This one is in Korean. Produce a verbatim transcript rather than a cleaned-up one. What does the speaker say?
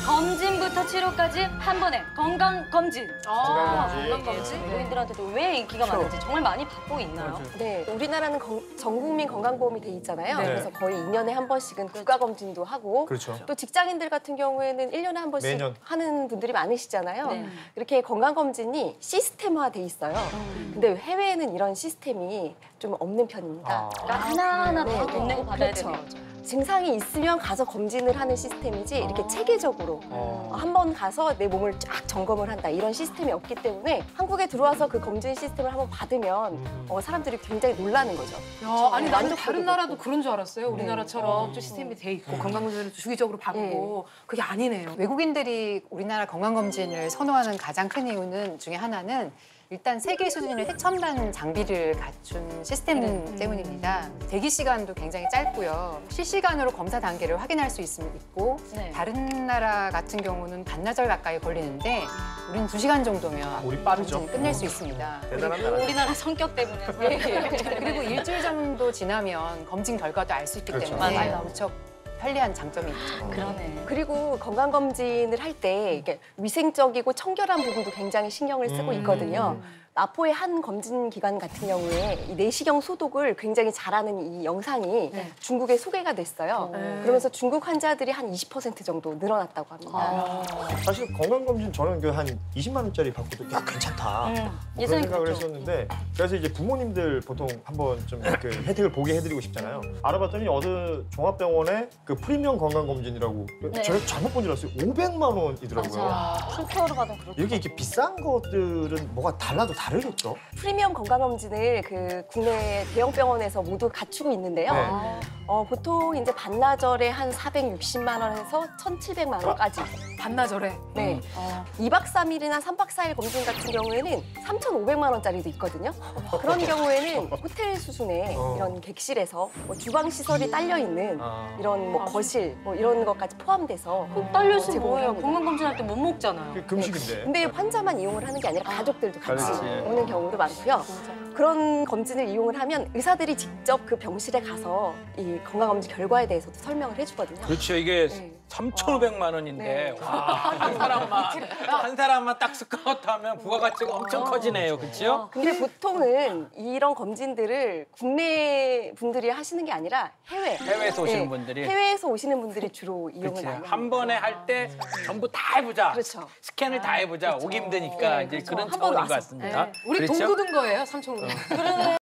검진부터 치료까지 한 번에 건강검진. 아, 건강검진. 건강검진. 외국인들한테도 왜 인기가 많은지 정말 많이 받고 있나요? 네, 우리나라는 건, 전 국민 건강보험이 돼 있잖아요. 네. 그래서 거의 이 년에 한 번씩은 국가검진도 하고 그렇죠. 또 직장인들 같은 경우에는 일 년에 한 번씩 매년. 하는 분들이 많으시잖아요. 네. 이렇게 건강검진이 시스템화돼 있어요. 근데 해외에는 이런 시스템이 좀 없는 편입니다. 아. 그러니까 하나하나 네, 다 돈 네. 내고 받아야 그렇죠. 되는 거죠. 증상이 있으면 가서 검진을 하는 시스템이지 이렇게 체계적으로 어. 한 번 가서 내 몸을 쫙 점검을 한다 이런 시스템이 없기 때문에 한국에 들어와서 그 검진 시스템을 한번 받으면 음. 어, 사람들이 굉장히 놀라는 거죠. 야, 아니 나는 만족도도 다른 나라도 높고. 그런 줄 알았어요. 네. 우리나라처럼 좀 시스템이 돼 있고 건강검진을 주기적으로 받고 그게 아니네요. 외국인들이 우리나라 건강검진을 선호하는 가장 큰 이유는 중에 하나는 일단 세계 수준의 최첨단 장비를 갖춘 시스템 때문입니다. 대기 시간도 굉장히 짧고요. 실시간으로 검사 단계를 확인할 수 있, 있고 네. 다른 나라 같은 경우는 반나절 가까이 걸리는데 우리는 두 시간 정도면 우리 빠르죠. 검진이 끝낼 수 있습니다. 대단한 나라. 우리나라 성격 때문에. 그리고 일주일 정도 지나면 검진 결과도 알 수 있기 그렇죠. 때문에 맞아요. 무척 편리한 장점이 있죠. 그러네. 그리고 건강검진을 할 때 이게 위생적이고 청결한 부분도 굉장히 신경을 쓰고 음. 있거든요. 마포의 한 검진 기관 같은 경우에 이 내시경 소독을 굉장히 잘하는 이 영상이 네. 중국에 소개가 됐어요. 네. 그러면서 중국 환자들이 한 이십 퍼센트 정도 늘어났다고 합니다. 아. 사실 건강검진 저는 그 한 이십만 원짜리 받고도 야 괜찮다. 음, 뭐 그런 예전에 생각을 그렇죠. 했었는데 그래서 이제 부모님들 보통 한번 좀 그 혜택을 보게 해드리고 싶잖아요. 알아봤더니 어느 종합병원에 그 프리미엄 건강검진이라고 네. 제가 잘못 본 줄 알았어요. 오백만 원이더라고요. 맞아. 풀케어로 받으면 그렇죠. 이렇게 이렇게 비싼 것들은 뭐가 달라도 다르겠죠? 프리미엄 건강검진을 그 국내 대형 병원에서 모두 갖추고 있는데요. 네. 어, 보통 이제 반나절에 한 사백육십만 원에서 천칠백만 원까지. 반나절에. 네. 이 박 삼 일이나 삼 박 사 일 검진 같은 경우에는 삼천오백만 원짜리도 있거든요. 그런 경우에는 호텔 수준의 어. 이런 객실에서 뭐 주방 시설이 딸려 있는 아. 이런 뭐 거실 뭐 이런 것까지 포함돼서 꼭 딸려서 제공을 뭐예요? 합니다. 건강검진할 때 못 먹잖아요. 그게 금식인데. 근데 환자만 이용을 하는 게 아니라 가족들도 같이 같이. 오는 경우도 많고요. 그런 검진을 이용을 하면 의사들이 직접 그 병실에 가서 이 건강검진 결과에 대해서도 설명을 해주거든요. 그렇죠. 이게 네. 삼천오백만 원인데 네. 와, 한 사람만 한 사람만 딱 스카우트하면 부가가치가 엄청 커지네요. 그렇죠? 근데 보통은 이런 검진들을 국내 분들이 하시는 게 아니라 해외. 해외에서 오시는 네, 분들이 해외에서 오시는 분들이 주로 이용을 그렇지. 많이 합니다. 한 번에 할 때 전부 다 해보자. 그렇죠. 스캔을 다 해보자. 오기 힘드니까 네, 이제 그렇죠. 그런 한번 차원인 것 와서. 같습니다. 네. 우리 그렇죠? 돈 굳은 거예요, 삼천오백.